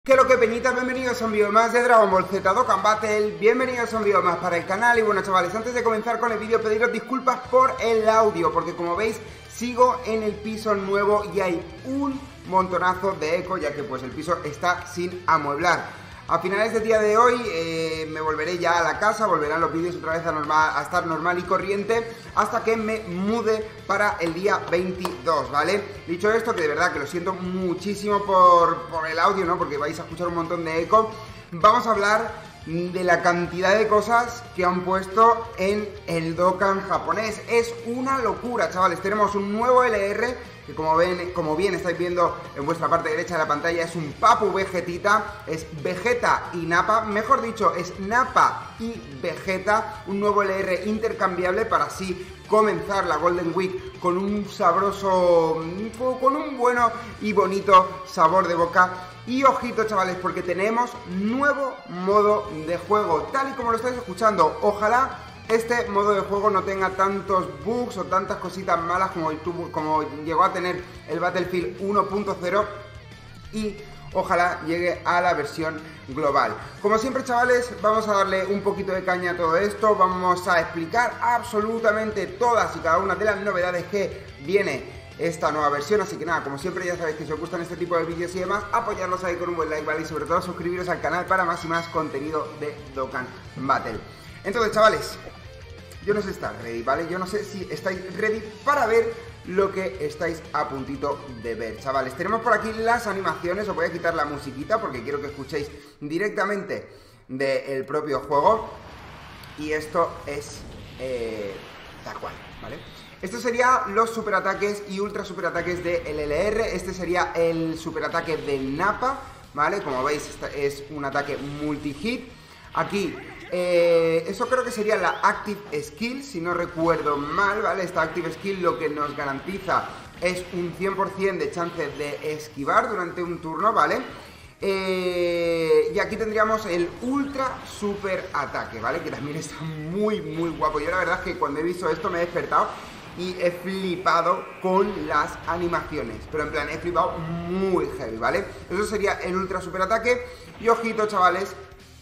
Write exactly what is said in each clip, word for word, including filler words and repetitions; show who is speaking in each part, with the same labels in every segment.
Speaker 1: ¿Qué lo que peñitas? Bienvenidos a un vídeo más de Dragon Ball Z Dokkan Battle. Bienvenidos a un vídeo más para el canal. Y bueno, chavales, antes de comenzar con el vídeo, pediros disculpas por el audio, porque como veis, sigo en el piso nuevo y hay un montonazo de eco, ya que pues el piso está sin amueblar. A finales del día de hoy eh, me volveré ya a la casa, volverán los vídeos otra vez a, normal, a estar normal y corriente hasta que me mude para el día veintidós, ¿vale? Dicho esto, que de verdad que lo siento muchísimo por, por el audio, ¿no? Porque vais a escuchar un montón de eco. Vamos a hablar de la cantidad de cosas que han puesto en el Dokkan japonés. Es una locura, chavales. Tenemos un nuevo L R que como ven, como bien estáis viendo en vuestra parte derecha de la pantalla, es un Papu Vegetita, es Vegeta y Nappa, mejor dicho, es Nappa y Vegeta, un nuevo L R intercambiable para así comenzar la Golden Week con un sabroso, con un bueno y bonito sabor de boca. Y ojito, chavales, porque tenemos nuevo modo de juego, tal y como lo estáis escuchando. Ojalá este modo de juego no tenga tantos bugs o tantas cositas malas como, como llegó a tener el Battlefield uno punto cero, y ojalá llegue a la versión global. Como siempre, chavales, vamos a darle un poquito de caña a todo esto. Vamos a explicar absolutamente todas y cada una de las novedades que viene esta nueva versión, así que nada, como siempre ya sabéis que si os gustan este tipo de vídeos y demás, apoyarlos ahí con un buen like, ¿vale? Y sobre todo suscribiros al canal para más y más contenido de Dokkan Battle. Entonces, chavales, yo no sé si estáis ready, ¿vale? Yo no sé si estáis ready para ver lo que estáis a puntito de ver, chavales. Tenemos por aquí las animaciones, os voy a quitar la musiquita porque quiero que escuchéis directamente del propio juego. Y esto es eh, tal cual, ¿vale? Estos serían los superataques y ultra superataques de L L R. Este sería el superataque de Nappa, ¿vale? Como veis, este es un ataque multi-hit. Aquí, eh, eso creo que sería la Active Skill, si no recuerdo mal, ¿vale? Esta Active Skill lo que nos garantiza es un cien por cien de chance de esquivar durante un turno, ¿vale? Eh, y aquí tendríamos el ultra super ataque, ¿vale? Que también está muy, muy guapo. Yo la verdad es que cuando he visto esto me he despertado y he flipado con las animaciones, pero en plan, he flipado muy heavy, ¿vale? Eso sería el ultra super ataque. Y ojito, chavales,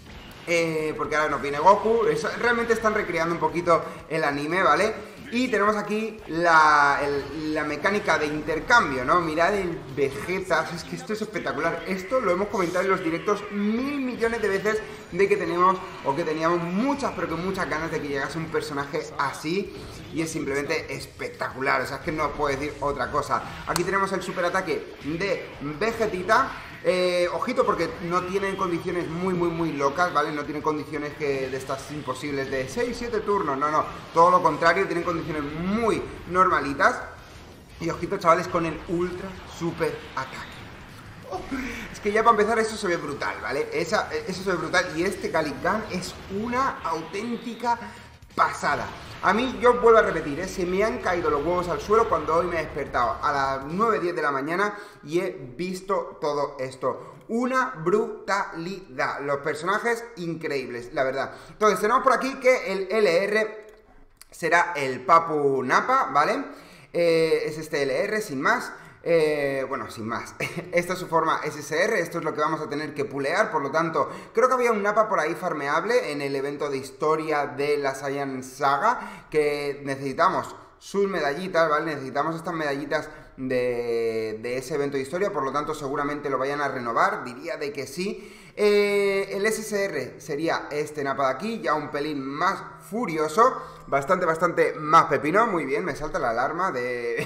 Speaker 1: eh, porque ahora nos viene Goku. Eso, realmente están recreando un poquito el anime, ¿vale? Y tenemos aquí la, el, la mecánica de intercambio, ¿no? Mirad el Vegeta, es que esto es espectacular. Esto lo hemos comentado en los directos mil millones de veces, de que tenemos, o que teníamos muchas, pero que muchas ganas de que llegase un personaje así. Y es simplemente espectacular, o sea, es que no os puedo decir otra cosa. Aquí tenemos el superataque de Vegetita. Eh, ojito, porque no tienen condiciones muy muy muy locas, ¿vale? No tienen condiciones que de estas imposibles de seis siete turnos, no, no, todo lo contrario, tienen condiciones muy normalitas. Y ojito, chavales, con el ultra super ataque. Oh, es que ya para empezar eso se ve brutal, ¿vale? Esa, eso se ve brutal, y este Calican es una auténtica pasada. A mí, yo vuelvo a repetir, ¿eh? Se me han caído los huevos al suelo cuando hoy me he despertado a las nueve diez de la mañana y he visto todo esto. Una brutalidad. Los personajes increíbles, la verdad. Entonces, tenemos por aquí que el L R será el Papu Nappa, ¿vale? Eh, es este L R, sin más. Eh, bueno, sin más, esta es su forma S S R, esto es lo que vamos a tener que pulear, por lo tanto, creo que había un Nappa por ahí farmeable en el evento de historia de la Saiyan Saga, que necesitamos sus medallitas, ¿vale? Necesitamos estas medallitas de, de ese evento de historia, por lo tanto seguramente lo vayan a renovar, diría de que sí. Eh, el S S R sería este Nappa de aquí, ya un pelín más furioso, bastante, bastante más pepino. Muy bien, me salta la alarma de...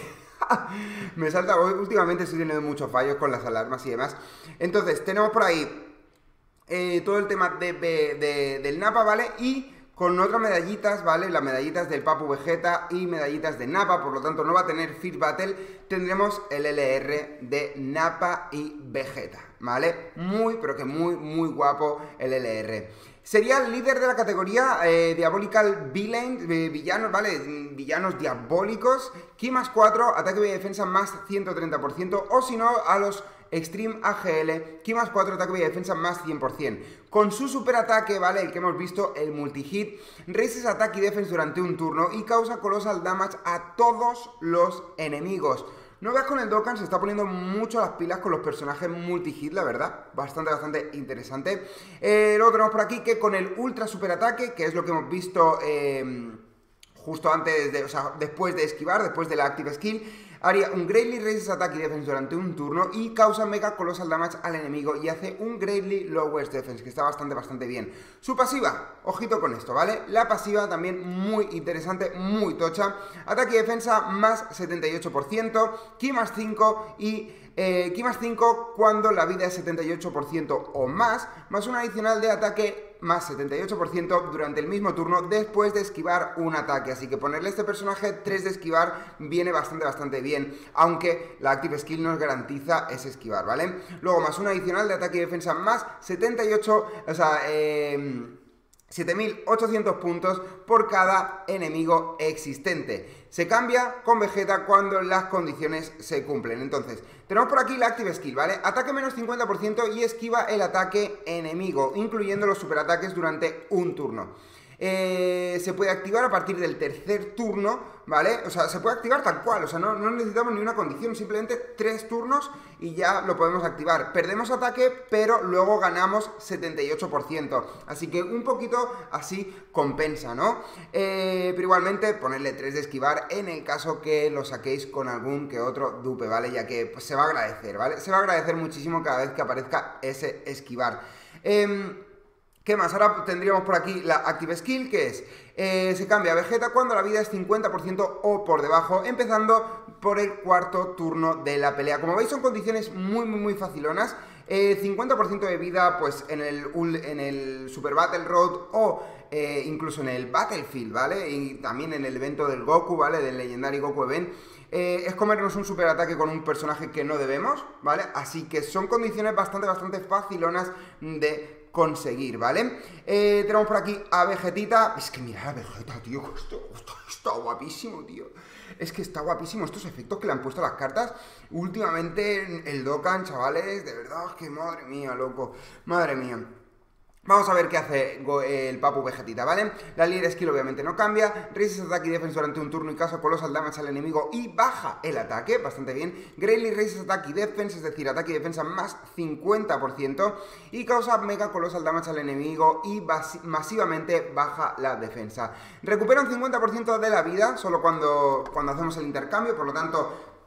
Speaker 1: me salta, últimamente estoy teniendo muchos fallos con las alarmas y demás. Entonces, tenemos por ahí eh, todo el tema de, de, de, del Nappa, ¿vale? Y con otras medallitas, ¿vale? Las medallitas del Papu Vegeta y medallitas de Nappa, por lo tanto no va a tener Fit Battle. Tendremos el L R de Nappa y Vegeta, ¿vale? Muy, pero que muy, muy guapo el L R. Sería el líder de la categoría eh, Diabolical Villain, eh, villanos, ¿vale? Villanos diabólicos. Ki más cuatro, ataque y defensa más ciento treinta por ciento. O si no, a los Extreme A G L, Ki más cuatro, ataque y defensa más cien por cien. Con su superataque, ¿vale? El que hemos visto, el multi-hit, raises attack y defense durante un turno y causa colossal damage a todos los enemigos. No veas con el Dokkan, se está poniendo mucho las pilas con los personajes multi-hit, la verdad. Bastante, bastante interesante. Eh, luego tenemos por aquí que con el ultra super ataque, que es lo que hemos visto eh, justo antes de, o sea, después de esquivar, después de la active skill, haría un Greatly Raises Attack y Defense durante un turno y causa Mega Colossal Damage al enemigo y hace un Greatly Lowers Defense, que está bastante, bastante bien. Su pasiva, ojito con esto, ¿vale? La pasiva también muy interesante, muy tocha. Ataque y defensa más setenta y ocho por ciento, Ki más cinco y... Eh, Ki más cinco cuando la vida es setenta y ocho por ciento o más, más un adicional de ataque más setenta y ocho por ciento durante el mismo turno después de esquivar un ataque. Así que ponerle a este personaje tres de esquivar viene bastante, bastante bien, aunque la active skill nos garantiza ese esquivar, ¿vale? Luego más un adicional de ataque y defensa más setenta y ocho, o sea, eh... siete mil ochocientos puntos por cada enemigo existente. Se cambia con Vegeta cuando las condiciones se cumplen. Entonces, tenemos por aquí la Active Skill, ¿vale? Ataque menos cincuenta por ciento y esquiva el ataque enemigo, incluyendo los superataques durante un turno. Eh, se puede activar a partir del tercer turno, ¿vale? O sea, se puede activar tal cual, o sea, no, no necesitamos ni una condición, simplemente tres turnos y ya lo podemos activar. Perdemos ataque, pero luego ganamos setenta y ocho por ciento, así que un poquito así compensa, ¿no? Eh, pero igualmente ponerle tres de esquivar en el caso que lo saquéis con algún que otro dupe, ¿vale? Ya que pues, se va a agradecer, ¿vale? Se va a agradecer muchísimo cada vez que aparezca ese esquivar. Eh... ¿Qué más? Ahora tendríamos por aquí la Active Skill, que es, eh, se cambia a Vegeta cuando la vida es cincuenta por ciento o por debajo, empezando por el cuarto turno de la pelea. Como veis son condiciones muy, muy, muy facilonas. Eh, cincuenta por ciento de vida pues en el, en el Super Battle Road o eh, incluso en el Battlefield, ¿vale? Y también en el evento del Goku, ¿vale? Del Legendary Goku Event. Eh, es comernos un super ataque con un personaje que no debemos, ¿vale? Así que son condiciones bastante, bastante facilonas de conseguir, ¿vale? Eh, tenemos por aquí a Vegetita. Es que mira a Vegeta, tío, esto, esto está guapísimo, tío. Es que está guapísimo estos efectos que le han puesto a las cartas últimamente el Dokkan, chavales, de verdad, que madre mía, loco, madre mía. Vamos a ver qué hace el Papu Vegetita, ¿vale? La Leader Skill obviamente no cambia. Raises Attack y Defense durante un turno y causa Colossal Damage al enemigo y baja el ataque, bastante bien. Greatly Raises Attack y Defense, es decir, ataque y defensa más cincuenta por ciento y causa Mega Colossal Damage al enemigo y masivamente baja la defensa. Recupera un cincuenta por ciento de la vida solo cuando, cuando hacemos el intercambio, por lo tanto,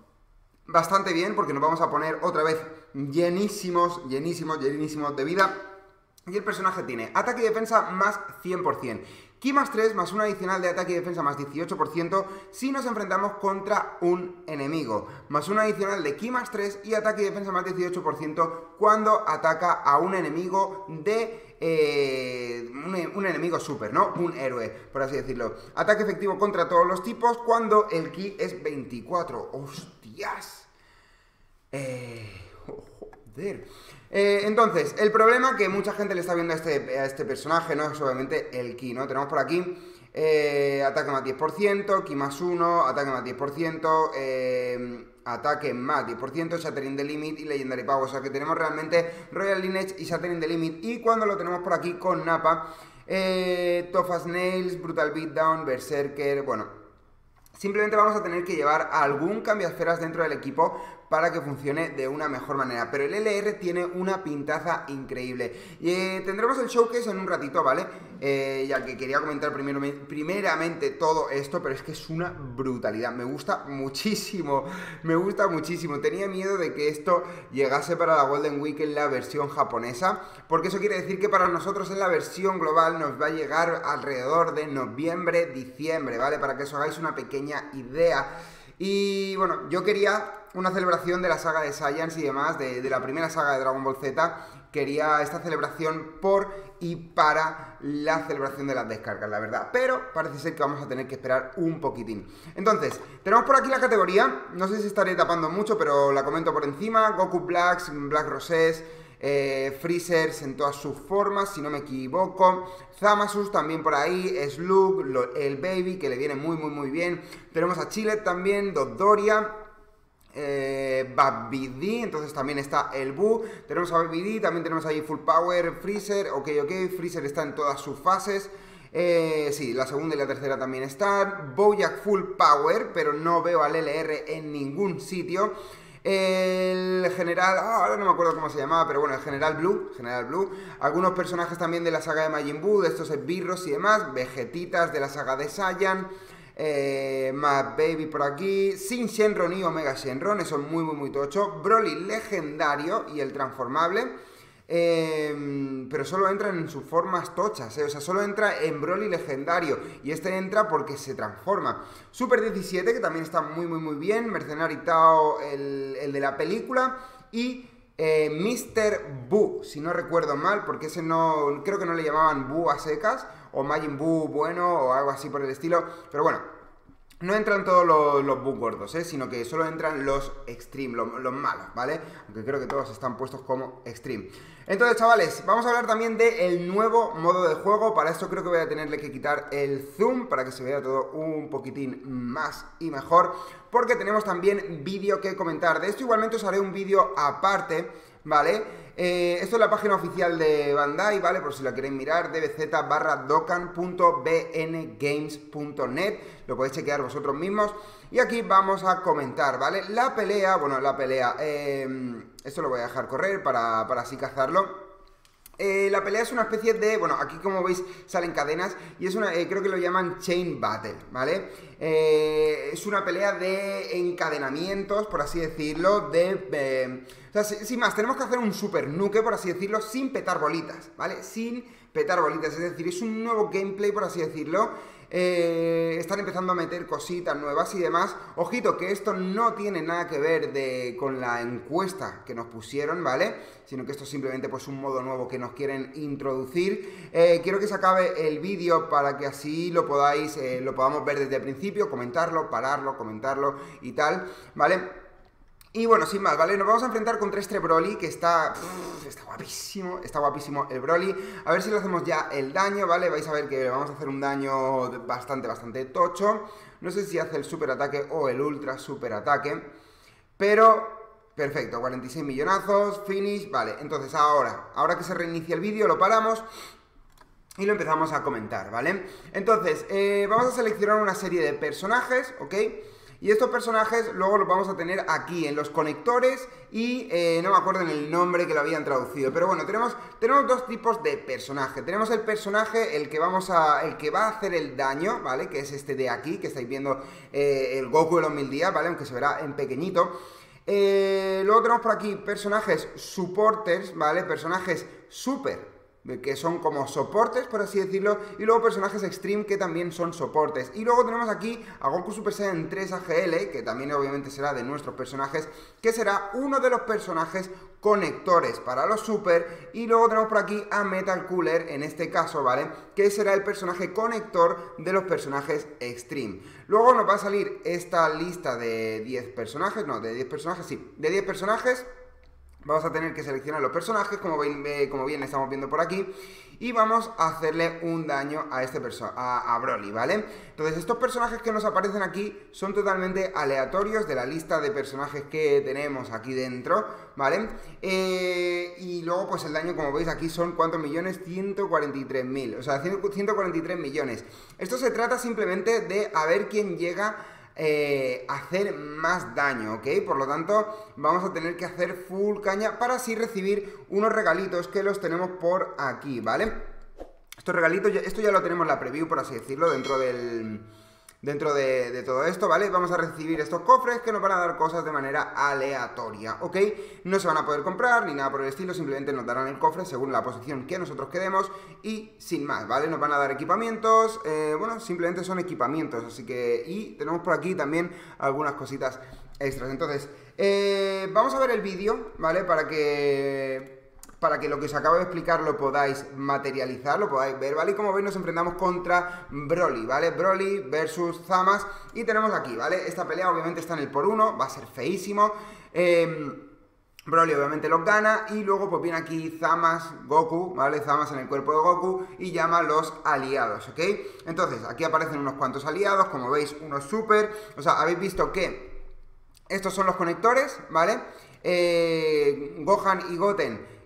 Speaker 1: bastante bien porque nos vamos a poner otra vez llenísimos, llenísimos, llenísimos de vida. Y el personaje tiene ataque y defensa más cien por ciento, Ki más tres más un adicional de ataque y defensa más dieciocho por ciento si nos enfrentamos contra un enemigo, más un adicional de Ki más tres y ataque y defensa más dieciocho por ciento cuando ataca a un enemigo de... Eh, un, un enemigo super, ¿no? Un héroe, por así decirlo. Ataque efectivo contra todos los tipos cuando el Ki es veinticuatro. ¡Hostias! Eh... Joder. Eh, entonces, el problema que mucha gente le está viendo a este, a este personaje, ¿no? Es obviamente el Ki, ¿no? Tenemos por aquí eh, ataque más diez por ciento, Ki más uno, ataque más diez por ciento, eh, ataque más diez por ciento, Shattering the Limit y Legendary Power. O sea que tenemos realmente Royal Lineage y Shattering the Limit. Y cuando lo tenemos por aquí con Nappa, eh, Tough as Nails, Brutal Beatdown, Berserker, bueno... Simplemente vamos a tener que llevar algún cambiasferas dentro del equipo para que funcione de una mejor manera. Pero el L R tiene una pintaza increíble. Y eh, tendremos el showcase en un ratito, ¿vale? Eh, ya que quería comentar primero, primeramente todo esto, pero es que es una brutalidad. Me gusta muchísimo, me gusta muchísimo. Tenía miedo de que esto llegase para la Golden Week en la versión japonesa, porque eso quiere decir que para nosotros en la versión global nos va a llegar alrededor de noviembre, diciembre, ¿vale? Para que os hagáis una pequeña idea. Y bueno, yo quería una celebración de la saga de Saiyans y demás, de, de la primera saga de Dragon Ball Z. Quería esta celebración por y para la celebración de las descargas, la verdad. Pero parece ser que vamos a tener que esperar un poquitín. Entonces, tenemos por aquí la categoría. No sé si estaré tapando mucho, pero la comento por encima. Goku Blacks, Black Roses, eh, Freezers en todas sus formas, si no me equivoco. Zamasus también por ahí, Slug, el Baby, que le viene muy, muy, muy bien. Tenemos a Chillet también, Dodoria, eh, Babidi, entonces también está el Buu. Tenemos a Babidi, también tenemos ahí Full Power, Freezer, ok, ok, Freezer está en todas sus fases. Eh, sí, la segunda y la tercera también están. Bojack Full Power, pero no veo al L R en ningún sitio. El general, oh, ahora no me acuerdo cómo se llamaba, pero bueno, el general Blue, general Blue. Algunos personajes también de la saga de Majin Buu, de estos esbirros y demás. Vegetitas de la saga de Saiyan. Eh, Mad Baby por aquí. Sin Shenron y Omega Shenron, eso es muy muy muy tocho. Broly legendario y el transformable. Eh, pero solo entra en sus formas tochas, eh, o sea, solo entra en Broly legendario. Y este entra porque se transforma. Super diecisiete, que también está muy muy muy bien. Mercenary Tao, el, el de la película. Y eh, míster Buu, si no recuerdo mal, porque ese no, creo que no le llamaban Buu a secas, o Majin Buu bueno, o algo así por el estilo. Pero bueno, no entran todos los, los Buu gordos, ¿eh? Sino que solo entran los Extreme, los, los malos, ¿vale? Aunque creo que todos están puestos como Extreme. Entonces, chavales, vamos a hablar también del nuevo modo de juego. Para esto creo que voy a tenerle que quitar el zoom para que se vea todo un poquitín más y mejor, porque tenemos también vídeo que comentar. De esto igualmente os haré un vídeo aparte, ¿vale? Eh, esto es la página oficial de Bandai, ¿vale? Por si la queréis mirar, dbz barra dokkan punto bngames punto net. Lo podéis chequear vosotros mismos. Y aquí vamos a comentar, ¿vale? La pelea, bueno, la pelea, eh, esto lo voy a dejar correr para, para así cazarlo. Eh, la pelea es una especie de, bueno, aquí como veis salen cadenas y es una, eh, creo que lo llaman Chain Battle, ¿vale? Eh, es una pelea de encadenamientos, por así decirlo, de... Eh, o sea, sin, sin más, tenemos que hacer un super nuke, por así decirlo, sin petar bolitas, ¿vale? Sin petar bolitas, es decir, es un nuevo gameplay, por así decirlo. Eh, están empezando a meter cositas nuevas y demás. Ojito que esto no tiene nada que ver de, con la encuesta que nos pusieron, ¿vale? Sino que esto es simplemente pues un modo nuevo que nos quieren introducir. eh, Quiero que se acabe el vídeo para que así lo podáis, eh, lo podamos ver desde el principio, comentarlo, pararlo, comentarlo y tal, ¿vale? Y bueno, sin más, ¿vale? Nos vamos a enfrentar contra este Broly, que está... Pff, está guapísimo, está guapísimo el Broly. A ver si le hacemos ya el daño, ¿vale? Vais a ver que le vamos a hacer un daño bastante, bastante tocho. No sé si hace el super ataque o el ultra super ataque, pero... Perfecto, cuarenta y seis millonazos, finish, vale. Entonces ahora, ahora que se reinicia el vídeo, lo paramos y lo empezamos a comentar, ¿vale? Entonces, eh, vamos a seleccionar una serie de personajes, ¿ok? Y estos personajes luego los vamos a tener aquí en los conectores y eh, no me acuerdo en el nombre que lo habían traducido. Pero bueno, tenemos, tenemos dos tipos de personaje. Tenemos el personaje, el que vamos a, el que va a hacer el daño, ¿vale? Que es este de aquí, que estáis viendo, eh, el Goku de los mil días, ¿vale? Aunque se verá en pequeñito. Eh, luego tenemos por aquí personajes supporters, ¿vale? Personajes super, que son como soportes, por así decirlo, y luego personajes extreme que también son soportes. Y luego tenemos aquí a Goku Super Saiyan tres A G L, que también obviamente será de nuestros personajes, que será uno de los personajes conectores para los super. Y luego tenemos por aquí a Metal Cooler, en este caso, ¿vale? Que será el personaje conector de los personajes extreme. Luego nos va a salir esta lista de diez personajes, no, de diez personajes, sí, de diez personajes. Vamos a tener que seleccionar los personajes, como bien, como bien estamos viendo por aquí, y vamos a hacerle un daño a este perso a, a Broly, ¿vale? Entonces, estos personajes que nos aparecen aquí son totalmente aleatorios de la lista de personajes que tenemos aquí dentro, ¿vale? Eh, y luego, pues el daño, como veis aquí, son ¿cuántos millones? ciento cuarenta y tres mil, o sea, ciento cuarenta y tres millones. Esto se trata simplemente de a ver quién llega Eh, hacer más daño, ¿ok? Por lo tanto, vamos a tener que hacer full caña para así recibir unos regalitos que los tenemos por aquí, ¿vale? Estos regalitos, esto ya lo tenemos en la preview, por así decirlo, dentro del... Dentro de, de todo esto, ¿vale? Vamos a recibir estos cofres que nos van a dar cosas de manera aleatoria, ¿ok? No se van a poder comprar ni nada por el estilo, simplemente nos darán el cofre según la posición que nosotros quedemos y sin más, ¿vale? Nos van a dar equipamientos, eh, bueno, simplemente son equipamientos, así que... Y tenemos por aquí también algunas cositas extras. Entonces, eh, vamos a ver el vídeo, ¿vale? Para que... para que lo que os acabo de explicar lo podáis materializar, lo podáis ver, ¿vale? Y como veis nos enfrentamos contra Broly, ¿vale? Broly versus Zamasu y tenemos aquí, ¿vale? Esta pelea obviamente está en el por uno, va a ser feísimo. Eh, Broly obviamente los gana y luego pues viene aquí Zamasu, Goku, ¿vale? Zamasu en el cuerpo de Goku y llama a los aliados, ¿ok? Entonces aquí aparecen unos cuantos aliados, como veis unos super, o sea, habéis visto que estos son los conectores, ¿vale? Eh, Gohan y Goten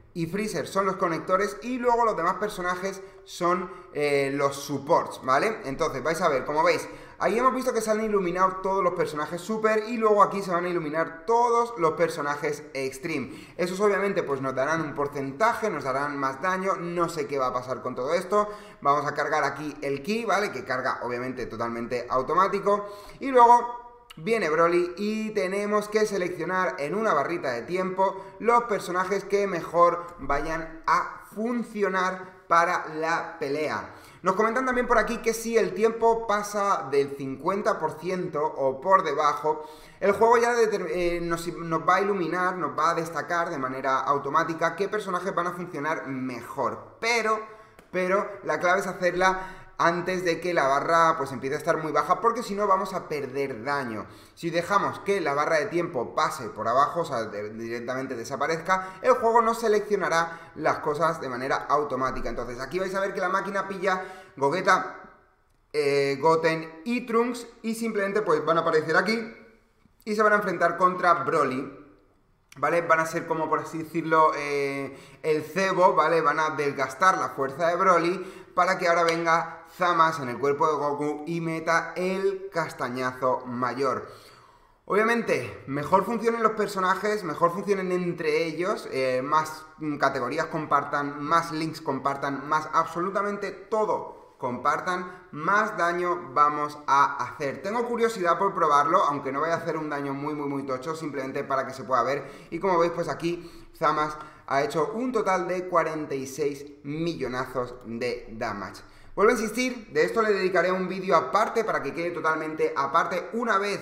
Speaker 1: y Freezer son los conectores y luego los demás personajes son eh, los supports, ¿vale? Entonces vais a ver, como veis, ahí hemos visto que se han iluminado todos los personajes super y luego aquí se van a iluminar todos los personajes extreme. Esos obviamente pues nos darán un porcentaje, nos darán más daño, no sé qué va a pasar con todo esto. Vamos a cargar aquí el ki, ¿vale? Que carga obviamente totalmente automático y luego viene Broly y tenemos que seleccionar en una barrita de tiempo los personajes que mejor vayan a funcionar para la pelea. Nos comentan también por aquí que si el tiempo pasa del cincuenta por ciento o por debajo, el juego ya eh, nos, nos va a iluminar, nos va a destacar de manera automática qué personajes van a funcionar mejor. Pero, pero la clave es hacerla antes de que la barra pues empiece a estar muy baja, porque si no vamos a perder daño. Si dejamos que la barra de tiempo pase por abajo, o sea, de, directamente desaparezca, el juego no seleccionará las cosas de manera automática. Entonces aquí vais a ver que la máquina pilla Gogeta, eh, Goten y Trunks y simplemente pues van a aparecer aquí y se van a enfrentar contra Broly, ¿vale? Van a ser como, por así decirlo, eh, el cebo, ¿vale? Van a desgastar la fuerza de Broly para que ahora venga Zamasu en el cuerpo de Goku y meta el castañazo mayor. Obviamente, mejor funcionen los personajes, mejor funcionen entre ellos, eh, más categorías compartan, más links compartan, más absolutamente todo compartan, más daño vamos a hacer. Tengo curiosidad por probarlo, aunque no vaya a hacer un daño muy muy muy tocho, simplemente para que se pueda ver. Y como veis, pues aquí Zamasu ha hecho un total de cuarenta y seis millonazos de damage. Vuelvo a insistir, de esto le dedicaré un vídeo aparte para que quede totalmente aparte una vez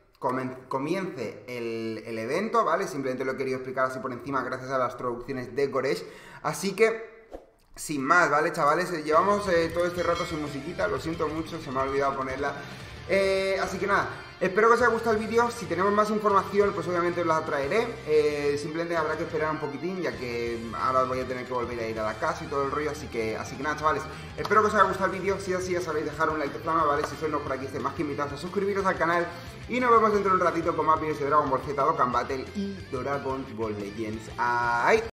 Speaker 1: comience el, el evento, ¿vale? Simplemente lo he querido explicar así por encima gracias a las traducciones de Goresh. Así que sin más, ¿vale, chavales? Eh, llevamos eh, todo este rato sin musiquita, lo siento mucho, se me ha olvidado ponerla. Eh, así que nada, espero que os haya gustado el vídeo. Si tenemos más información, pues obviamente os la traeré. eh, Simplemente habrá que esperar un poquitín, ya que ahora voy a tener que volver a ir a la casa y todo el rollo. Así que, así que nada, chavales, espero que os haya gustado el vídeo. Si es así, ya sabéis, dejar un like de flama, ¿vale? Si sois nuevos por aquí, estáis más que invitados a suscribiros al canal. Y nos vemos dentro de un ratito con más vídeos de Dragon Ball Z, Dokkan Battle y Dragon Ball Legends. ¡Ay!